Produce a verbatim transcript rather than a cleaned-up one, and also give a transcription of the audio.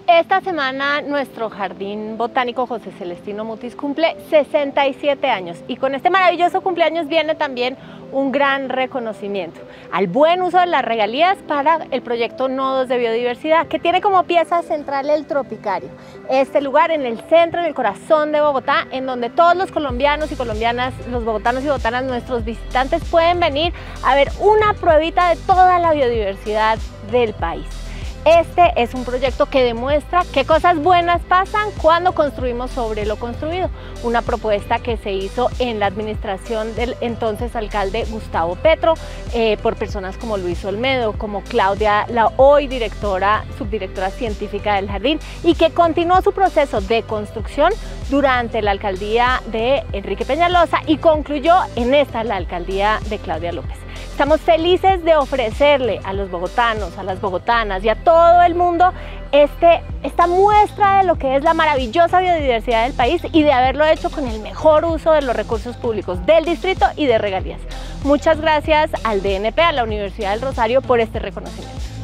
Esta semana nuestro Jardín Botánico José Celestino Mutis cumple sesenta y siete años y con este maravilloso cumpleaños viene también un gran reconocimiento al buen uso de las regalías para el proyecto Nodos de Biodiversidad, que tiene como pieza central el Tropicario, este lugar en el centro, en el corazón de Bogotá, en donde todos los colombianos y colombianas, los bogotanos y bogotanas, nuestros visitantes pueden venir a ver una pruebita de toda la biodiversidad del país. Este es un proyecto que demuestra qué cosas buenas pasan cuando construimos sobre lo construido. Una propuesta que se hizo en la administración del entonces alcalde Gustavo Petro, eh, por personas como Luis Olmedo, como Claudia, la hoy directora, subdirectora científica del jardín, y que continuó su proceso de construcción durante la alcaldía de Enrique Peñalosa y concluyó en esta, la alcaldía de Claudia López. Estamos felices de ofrecerle a los bogotanos, a las bogotanas y a todo el mundo este, esta muestra de lo que es la maravillosa biodiversidad del país y de haberlo hecho con el mejor uso de los recursos públicos del distrito y de regalías. Muchas gracias al D N P, a la Universidad del Rosario, por este reconocimiento.